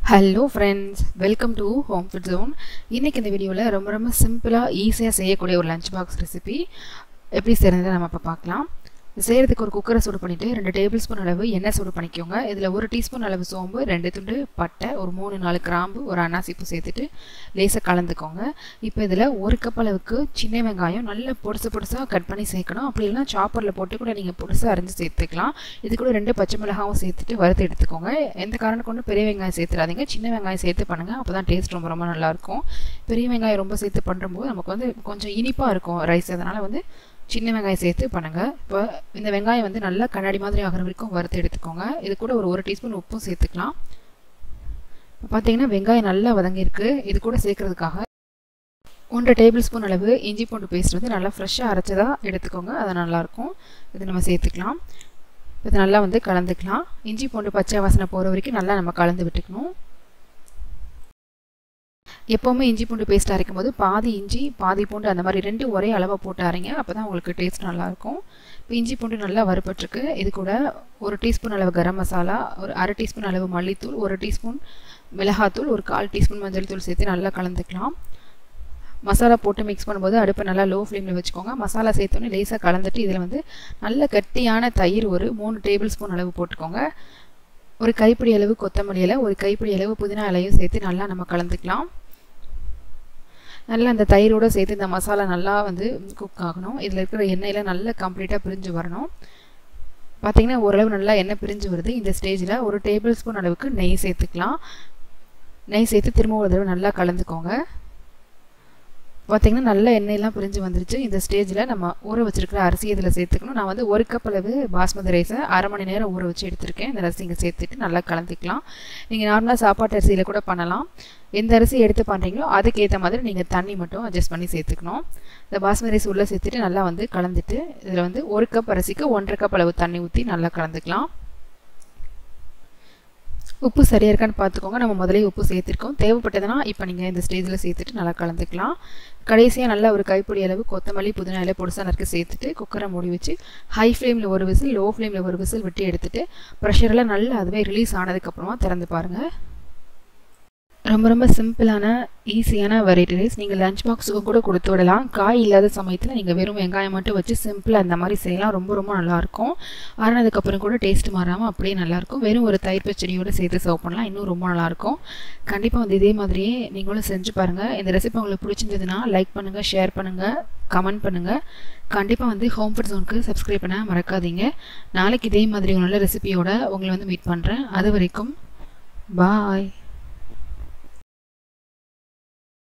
Hello friends, welcome to Home Food Zone. இன்னைக்கு இந்த வீடியோல ரொம்ப சிம்பிளா ஈஸியா செய்யக்கூடிய ஒரு லஞ்ச் பாக்ஸ் ரெசிபி எப்படி செய்யறதுன்னு நம்ம இப்ப பார்க்கலாம். செய்யறதுக்கு ஒரு குக்கரை சூடு பண்ணிட்டு 2 டேபிள்ஸ்பூன் அளவு எண்ணெய் சூடு பண்ணிக்கோங்க. இதுல 1 டீஸ்பூன் அளவு சோம்பு, 2 துண்டு பட்டை, ஒரு 3-4 கிராம்பு, ஒரு அன்னாசி பூ சேர்த்துட்டு லேசா கலந்துக்கோங்க. இப்போ இதுல 1 கப் அளவுக்கு சின்ன வெங்காயம் நல்ல பொடுசா கட் பண்ணி சேர்க்கணும். அப்படி இல்லனா சாப்பர்ல போட்டு கூட நீங்க பொடுசா அரிஞ்சு சேர்த்துக்கலாம். இது கூட 2 பச்சை மிளகாயும் சேர்த்துட்டு வறுத்து எடுத்துக்கோங்க. எந்த காரணத்துக்கு கொண்டு பெரிய வெங்காயம் சேர்த்துறாதீங்க, சின்ன வெங்காயம் சேர்த்து பண்ணுங்க. அப்பதான் டேஸ்ட் ரொம்ப நல்லா இருக்கும். பெரிய வெங்காயம் ரொம்ப சேர்த்து பண்றப்போ நமக்கு வந்து கொஞ்சம் இனிப்பா இருக்கும் ரைஸ், அதனால வந்து சின்ன வெங்காயம் சேர்த்து பண்ணுங்க. இப்போ இந்த வெங்காயம் வந்து நல்லா கண்ணாடி மாதிரி ஆகிற வரைக்கும் வறுத்து எடுத்துக்கோங்க. இது கூட ஒரு 1 டீஸ்பூன் உப்பும் சேர்த்துக்கலாம். இப்போ பார்த்தீங்கன்னா வெங்காயம் நல்லா வதங்கியிருக்கு. இது கூட சேர்க்கறதுக்காக 1 டேபிள் ஸ்பூன் அளவு இஞ்சி பூண்டு பேஸ்ட் வந்து நல்லா ஃப்ரெஷ்ஷாக அரைச்சதாக எடுத்துக்கோங்க. அது நல்லாயிருக்கும். இது நம்ம சேர்த்துக்கலாம். இது நல்லா வந்து கலந்துக்கலாம். இஞ்சி பூண்டு பச்சை வாசனை போகிற வரைக்கும் நல்லா நம்ம கலந்து விட்டுக்கணும். எப்போவுமே இஞ்சி பூண்டு பேஸ்ட் அரைக்கும் போது பாதி இஞ்சி பாதி பூண்டு அந்த மாதிரி 2 ஒரே அளவாக போட்டு அரைங்க. அப்போ தான் உங்களுக்கு டேஸ்ட் நல்லாயிருக்கும். இப்போ இஞ்சி பூண்டு நல்லா வறுபட்டுருக்கு. இது கூட 1 டீஸ்பூன் அளவு கரம் மசாலா, ஒரு 1/2 டீஸ்பூன் அளவு மல்லித்தூள், 1 டீஸ்பூன் மிளகாத்தூள், ஒரு 1/4 டீஸ்பூன் மஞ்சள் தூள் சேர்த்து நல்லா கலந்துக்கலாம். மசாலா போட்டு மிக்ஸ் பண்ணும்போது அடுப்பை நல்லா லோ ஃப்ளேமில் வச்சுக்கோங்க. மசாலா சேர்த்தோன்னே லேசாக கலந்துட்டு இதில் வந்து நல்ல கட்டியான தயிர் ஒரு 3 டேபிள் ஸ்பூன் அளவு போட்டுக்கோங்க. ஒரு கைப்பிடி அளவு கொத்தமல்லி இலை, ஒரு கைப்பிடி அளவு புதினா இலையும் சேர்த்து நல்லா நம்ம கலந்துக்கலாம். நல்லா அந்த தயிரோடு சேர்த்து இந்த மசாலா நல்லா வந்து குக் ஆகணும். இதில் இருக்கிற எண்ணெயில் நல்லா கம்ப்ளீட்டாக பிரிஞ்சு வரணும். பார்த்திங்கன்னா ஓரளவு நல்லா எண்ணெய் பிரிஞ்சு வருது. இந்த ஸ்டேஜில் 1 டேபிள் ஸ்பூன் அளவுக்கு நெய் சேர்த்துக்கலாம். நெய் சேர்த்து திரும்ப ஒரு தடவை நல்லா கலந்துக்கோங்க. பார்த்திங்கன்னா நல்ல எண்ணெயெல்லாம் பிரிஞ்சு வந்துருச்சு. இந்த ஸ்டேஜில் நம்ம ஊற வச்சுருக்கிற அரிசி இதில் சேர்த்துக்கணும். நான் வந்து 1 கப் அளவு பாஸ்மதி ரைஸை 1/2 மணி நேரம் ஊற வச்சு எடுத்திருக்கேன். இந்த அரிசி இங்கே சேர்த்துட்டு நல்லா கலந்துக்கலாம். நீங்கள் நார்மலாக சாப்பாட்டு அரிசியில் கூட பண்ணலாம். எந்த அரிசி எடுத்து பண்ணுறீங்களோ அதுக்கேற்ற மாதிரி நீங்கள் தண்ணி மட்டும் அட்ஜஸ்ட் பண்ணி சேர்த்துக்கணும். இந்த பாஸ்மதி ரைஸ் உள்ளே சேர்த்துட்டு நல்லா வந்து கலந்துட்டு இதில் வந்து 1 கப் அரிசிக்கு 1.5 கப் அளவு தண்ணி ஊற்றி நல்லா கலந்துக்கலாம். உப்பு சரியாக இருக்கான்னு பார்த்துக்கோங்க. நம்ம முதலே உப்பு சேர்த்துருக்கோம். தேவைப்பட்டதுன்னா இப்போ நீங்கள் இந்த ஸ்டேஜில் சேர்த்துட்டு நல்லா கலந்துக்கலாம். கடைசியாக நல்லா ஒரு கைப்பிடி அளவு கொத்தமல்லி புதினா இலை பொடிசா நறுக்கி சேர்த்துட்டு குக்கரை மூடி வச்சு ஹை ஃப்ளேமில் 1 விசில், லோ ஃப்ளேமில் 1 விசில் விட்டு எடுத்துட்டு ப்ரெஷரெல்லாம் நல்லா அதுவே ரிலீஸ் ஆனதுக்கப்புறமா திறந்து பாருங்கள். ரொம்ப சிம்பிளான ஈஸியான வெரைட்டி ரைஸ். நீங்கள் லஞ்ச் பாக்ஸுக்கு கூட கொடுத்து விடலாம். காய் இல்லாத சமயத்தில் நீங்கள் வெறும் வெங்காயம் மட்டும் வச்சு சிம்பிளாக அந்த மாதிரி செய்யலாம். ரொம்ப நல்லாயிருக்கும். ஆறினதுக்கப்புறம் கூட டேஸ்ட் மாறாமல் அப்படியே நல்லாயிருக்கும். வெறும் ஒரு தயிர் பச்சடியோடு சேர்த்து சர்வ் பண்ணலாம். இன்னும் ரொம்ப நல்லாயிருக்கும். கண்டிப்பாக வந்து இதே மாதிரியே நீங்களும் செஞ்சு பாருங்கள். இந்த ரெசிபி உங்களுக்கு பிடிச்சிருந்ததுன்னா லைக் பண்ணுங்கள், ஷேர் பண்ணுங்கள், கமெண்ட் பண்ணுங்கள். கண்டிப்பாக வந்து ஹோம் ஃபுட் ஜோனுக்கு சப்ஸ்கிரைப் பண்ண மறக்காதீங்க. நாளைக்கு இதே மாதிரி ஒரு நல்ல ரெசிபியோட உங்களை வந்து மீட் பண்ணுறேன். அது வரைக்கும் பாய்.